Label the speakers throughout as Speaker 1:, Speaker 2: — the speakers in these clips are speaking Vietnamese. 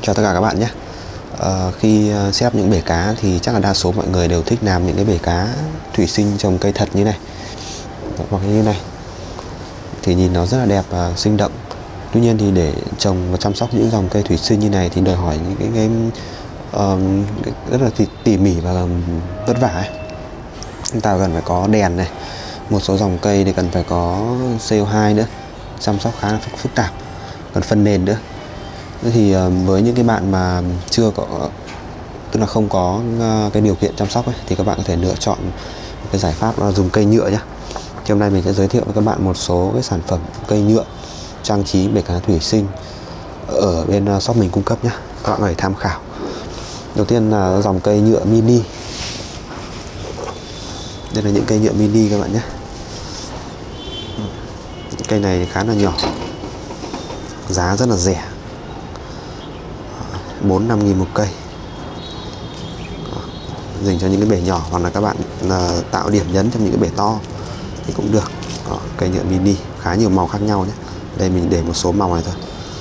Speaker 1: Chào tất cả các bạn nhé. Khi set up những bể cá thì chắc là đa số mọi người đều thích làm những cái bể cá thủy sinh trồng cây thật như này hoặc như này thì nhìn nó rất là đẹp và sinh động. Tuy nhiên thì để trồng và chăm sóc những dòng cây thủy sinh như này thì đòi hỏi những cái rất là tỉ mỉ và vất vả ấy. Chúng ta cần phải có đèn này, một số dòng cây thì cần phải có CO2 nữa, chăm sóc khá là phức tạp, cần phân nền nữa. Thế thì với những cái bạn mà chưa có, tức là không có cái điều kiện chăm sóc ấy, thì các bạn có thể lựa chọn cái giải pháp là dùng cây nhựa nhé. Thì hôm nay mình sẽ giới thiệu với các bạn một số cái sản phẩm cây nhựa trang trí bể cá thủy sinh ở bên shop mình cung cấp nhé, các bạn có thể tham khảo. Đầu tiên là dòng cây nhựa mini. Đây là những cây nhựa mini các bạn nhé. Cây này khá là nhỏ, giá rất là rẻ, 4-5 nghìn một cây, dành cho những cái bể nhỏ, hoặc là các bạn tạo điểm nhấn trong những cái bể to thì cũng được. Cây nhựa mini khá nhiều màu khác nhau nhé. Đây mình để một số màu này thôi.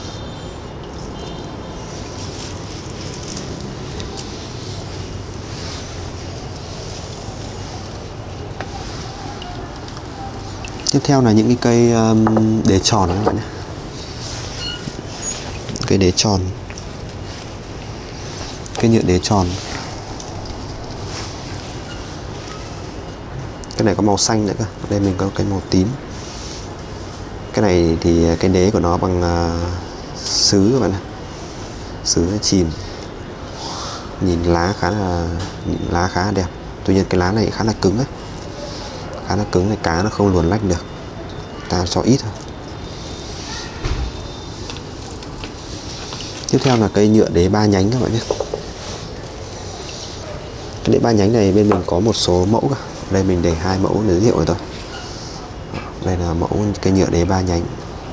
Speaker 1: Tiếp theo là những cái cây đế tròn các bạn nhé. Cây đế tròn, cây nhựa đế tròn. Cái này có màu xanh nữa cơ. Đây mình có cái màu tím. Cái này thì cái đế của nó bằng sứ các bạn ạ. Sứ chìm. Nhìn lá khá là đẹp. Tuy nhiên cái lá này khá là cứng ấy. Khá là cứng này, cá nó không luồn lách được. Ta cho ít thôi. Tiếp theo là cây nhựa đế 3 nhánh các bạn nhé. Cái đế 3 nhánh này bên mình có một số mẫu cả. Đây mình để 2 mẫu giới thiệu rồi thôi. Đây là mẫu cây nhựa đế 3 nhánh.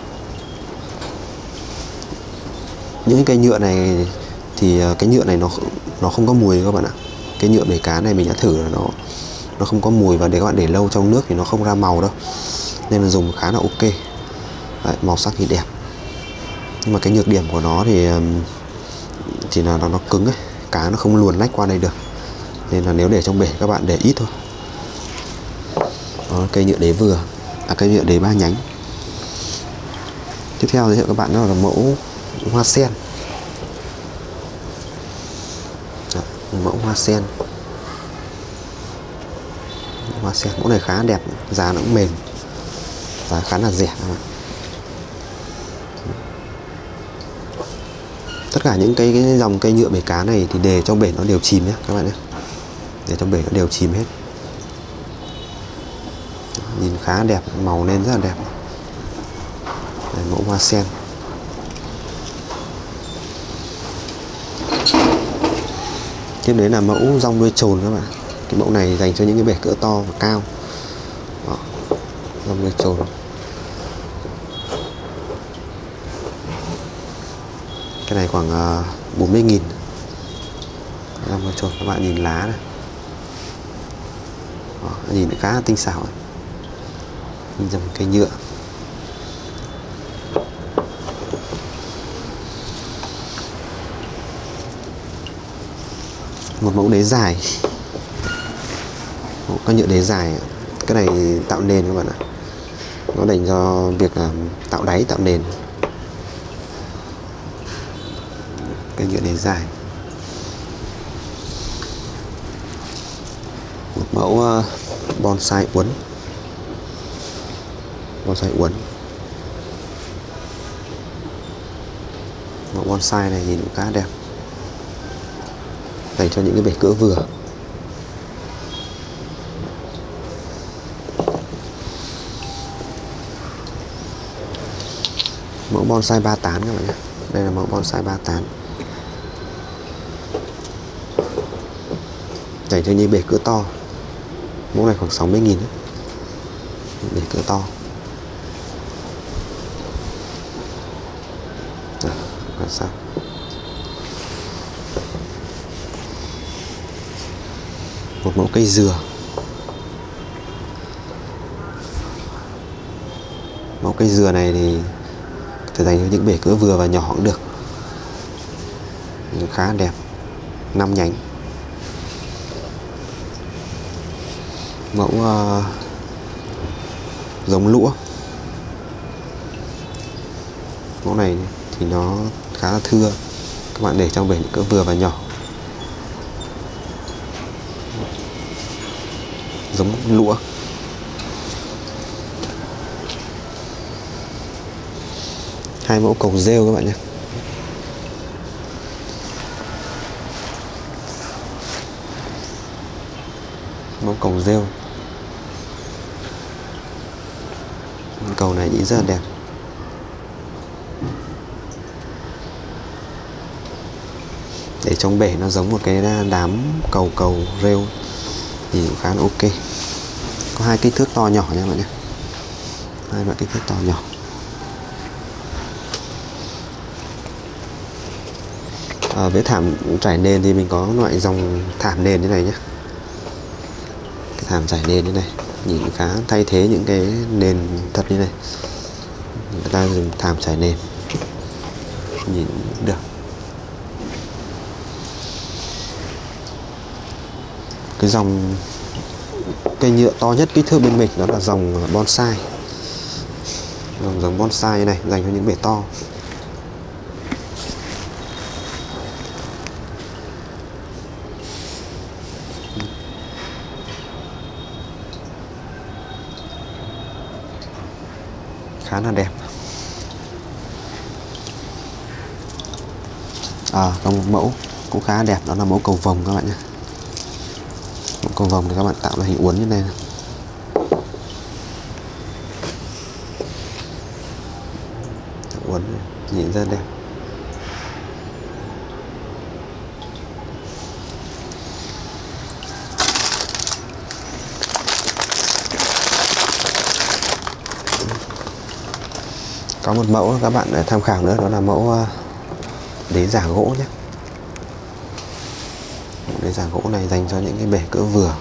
Speaker 1: Những cây nhựa này thì cái nhựa này nó không có mùi các bạn ạ. Cái nhựa bể cá này mình đã thử là nó không có mùi, và để các bạn để lâu trong nước thì nó không ra màu đâu, nên là dùng khá là ok. Đấy, màu sắc thì đẹp, nhưng mà cái nhược điểm của nó thì chỉ là nó cứng ấy, cá nó không luồn lách qua đây được, nên là nếu để trong bể các bạn để ít thôi. Đó, cây nhựa đế vừa, cây nhựa đế 3 nhánh. Tiếp theo giới thiệu các bạn đó là mẫu hoa sen. Đó, mẫu hoa sen. Hoa sen mẫu này khá đẹp, giá nó cũng mềm, giá khá là rẻ các bạn. Tất cả những cái dòng cây nhựa bể cá này thì để trong bể nó đều chìm nhé các bạn nhé. Để trong bể nó đều chìm hết. Nhìn khá đẹp, màu nên rất là đẹp. Đây, mẫu hoa sen. Tiếp đến là mẫu rong đuôi trồn các bạn. Cái mẫu này dành cho những cái bể cỡ to và cao. Đó, rong đuôi trồn. Cái này khoảng 40.000. Rong đuôi trồn, các bạn nhìn lá này. Đó, nhìn khá là tinh xảo. Dòng cây nhựa. Một mẫu đế dài. Có nhựa đế dài. Cái này tạo nền các bạn ạ. Nó dành cho việc tạo đáy, tạo nền. Cái nhựa đế dài. Một mẫu bonsai uốn. Bonsai uốn. Mẫu bonsai này nhìn cũng khá đẹp, dành cho những cái bể cỡ vừa. Mẫu bonsai 3 tán các bạn nhé. Đây là mẫu bonsai 3 tán, dành cho những bể cỡ to. Mẫu này khoảng 60.000 đấy. Bể cỡ to. Quan sát. Một mẫu cây dừa. Mẫu cây dừa này thì có thể dành cho những bể cỡ vừa và nhỏ cũng được. khá đẹp, 5 nhánh. Mẫu giống lũa. Mẫu này thì nó khá là thưa, các bạn để trong bể cỡ vừa và nhỏ. Giống lũa. Hai mẫu cầu rêu các bạn nhé. Mẫu cầu rêu. Cầu này nhìn rất là đẹp. Để trong bể nó giống một cái đám cầu rêu thì cũng khá là ok. Có hai kích thước to nhỏ nha các bạn nhé. Hai loại kích thước to nhỏ. Với thảm trải nền thì mình có loại dòng thảm nền như này nhé. Cái thảm trải nền như này nhìn khá thay thế những cái nền thật như này. Người ta dùng thảm trải nền nhìn được. Cái dòng cây nhựa to nhất kích thước bên mình đó là dòng bonsai. Dòng bonsai như này dành cho những bể to. Khá là đẹp. Có một mẫu cũng khá đẹp, đó là mẫu cầu vồng các bạn nhé. Mẫu cầu vồng thì các bạn tạo ra hình uốn như này. Uốn nhìn rất đẹp. Có một mẫu các bạn tham khảo nữa, đó là mẫu đế giả gỗ nhé. Đế giả gỗ này dành cho những cái bể cỡ vừa.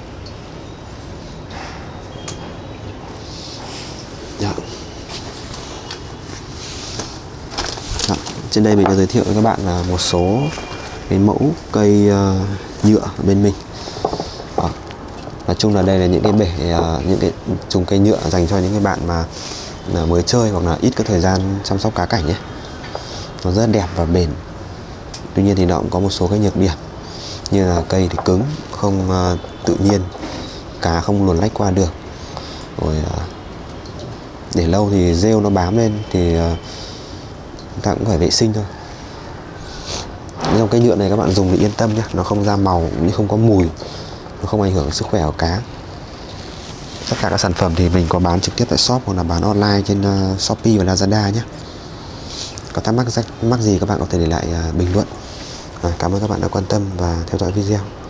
Speaker 1: Trên đây mình đã giới thiệu với các bạn là một số cái mẫu cây nhựa ở bên mình. Nói chung là đây là những cái bể, những cái chùm cây nhựa dành cho những cái bạn mà mới chơi hoặc là ít có thời gian chăm sóc cá cảnh nhé. Nó rất đẹp và bền. Tuy nhiên thì nó cũng có một số cái nhược điểm, như là cây thì cứng, không tự nhiên, cá không luồn lách qua được. Rồi để lâu thì rêu nó bám lên thì chúng ta cũng phải vệ sinh thôi. Dòng cây nhựa này các bạn dùng thì yên tâm nhé, nó không ra màu cũng như không có mùi, nó không ảnh hưởng đến sức khỏe của cá. Tất cả các sản phẩm thì mình có bán trực tiếp tại shop hoặc là bán online trên Shopee và Lazada nhé. Có thắc mắc gì các bạn có thể để lại bình luận. Cảm ơn các bạn đã quan tâm và theo dõi video.